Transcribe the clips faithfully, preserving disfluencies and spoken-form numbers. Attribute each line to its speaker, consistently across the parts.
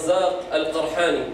Speaker 1: الرزاق القرحاني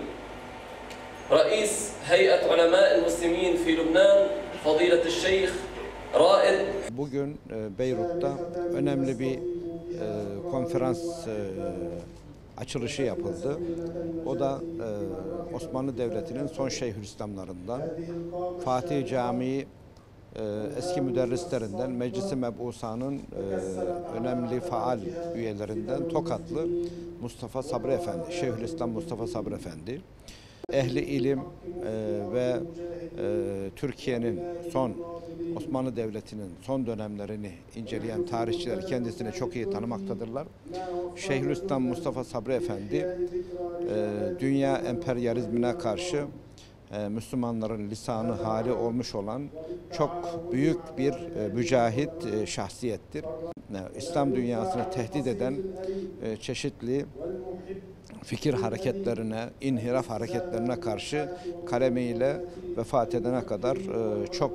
Speaker 1: رئيس هيئة علماء المسلمين في لبنان فضيلة الشيخ رائد.
Speaker 2: Bugün Beyrut'ta önemli bir konferans açılışı yapıldı. O da Osmanlı Devleti'nin son Şeyhülislamlarından, Fatih Camii eski müderrislerinden, Meclis-i Meb'usa'nın önemli faal üyelerinden Tokatlı Mustafa Sabri Efendi, Şeyhülislam Mustafa Sabri Efendi. Ehli ilim e, ve e, Türkiye'nin son, Osmanlı Devleti'nin son dönemlerini inceleyen tarihçiler kendisini çok iyi tanımaktadırlar. Şeyhülislam Mustafa Sabri Efendi, e, dünya emperyalizmine karşı e, Müslümanların lisanı hali olmuş olan çok büyük bir e, mücahit e, şahsiyettir. E, İslam dünyasını tehdit eden e, çeşitli fikir hareketlerine, inhiraf hareketlerine karşı kalemiyle vefat edene kadar çok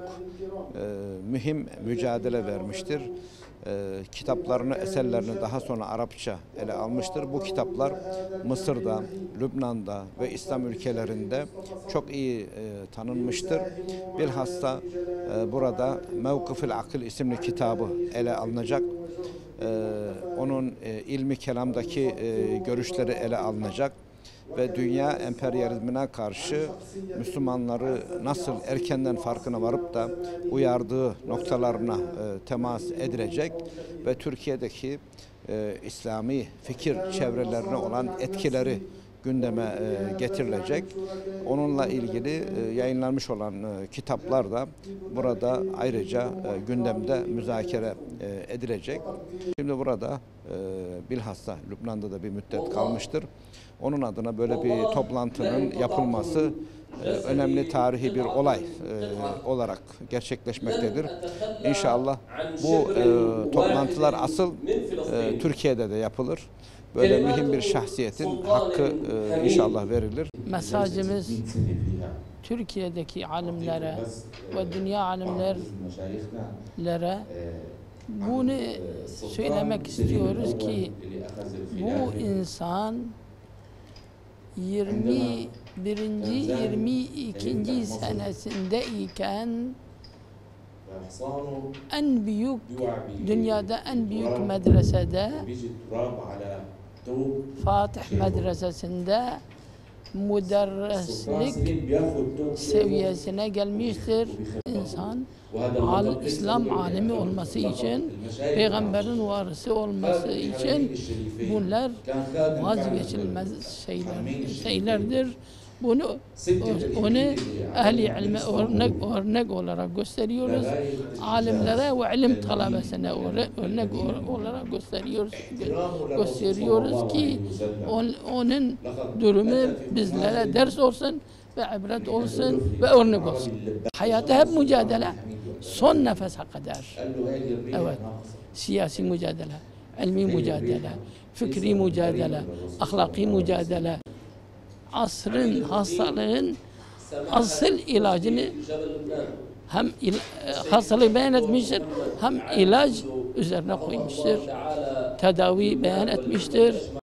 Speaker 2: mühim mücadele vermiştir. Kitaplarını, eserlerini daha sonra Arapça ele almıştır. Bu kitaplar Mısır'da, Lübnan'da ve İslam ülkelerinde çok iyi tanınmıştır. Bilhassa burada Mevkıf-ül Akıl isimli kitabı ele alınacak. Ee, onun e, ilmi kelamdaki e, görüşleri ele alınacak ve dünya emperyalizmine karşı Müslümanları nasıl erkenden farkına varıp da uyardığı noktalarına e, temas edilecek ve Türkiye'deki e, İslami fikir çevrelerine olan etkileri gündeme e, getirilecek. Onunla ilgili e, yayınlanmış olan e, kitaplar da burada ayrıca e, gündemde müzakere e, edilecek. Şimdi burada e, bilhassa Lübnan'da da bir müddet kalmıştır. Onun adına böyle bir toplantının yapılması e, önemli tarihi bir olay e, olarak gerçekleşmektedir. İnşallah bu e, toplantılar asıl e, Türkiye'de de yapılır. Böyle mühim bir şahsiyetin hakkı e, inşallah verilir.
Speaker 3: Mesajımız Türkiye'deki alimlere ve dünya alimlere bunu söylemek istiyoruz ki bu insan yirmi birinci yirmi ikinci senesindeyken en büyük, dünyada en büyük medresede, Fatih Medresesi'nde müderrislik seviyesine gelmiştir. İnsan al, İslam alimi olması için, peygamberin varisi olması için bunlar vazgeçilmez şeyler, şeylerdir. Bunu onu ehli ilme örnek örnek olarak gösteriyoruz. Alimlere ve ilim talebesine örnek olarak gösteriyoruz. Gösteriyoruz ki on, onun durumu bizlere ders olsun ve ibret olsun ve örnek olsun. Hayatta hep mücadele. Son nefese kadar. Evet. Siyasi mücadele, ilmi mücadele, fikri mücadele, ahlaki mücadele. Asrın, hastalığın asıl ilacını hem il, hastalığı beyan etmiştir, hem ilaç üzerine koymuştur. Tedavi beyan etmiştir.